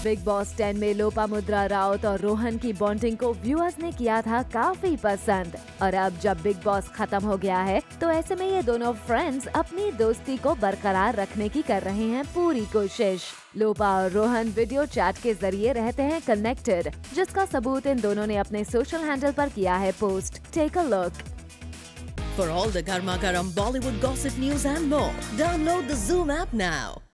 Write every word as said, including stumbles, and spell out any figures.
Big boss ten में लोपामुद्रा राउत और रोहन की बॉन्डिंग को व्यूअर्स ने किया था काफी पसंद और अब जब बिग बॉस खत्म हो गया है तो ऐसे में ये दोनों फ्रेंड्स अपनी दोस्ती को बरकरार रखने की कर रहे हैं पूरी कोशिश। लोपा और रोहन वीडियो चैट के जरिए रहते हैं कनेक्टेड, जिसका सबूत इन दोनों ने अपने सोशल हैंडल पर किया है post. Take a look. For all the Garma Garam Bollywood gossip news and more, download the Zoom app now.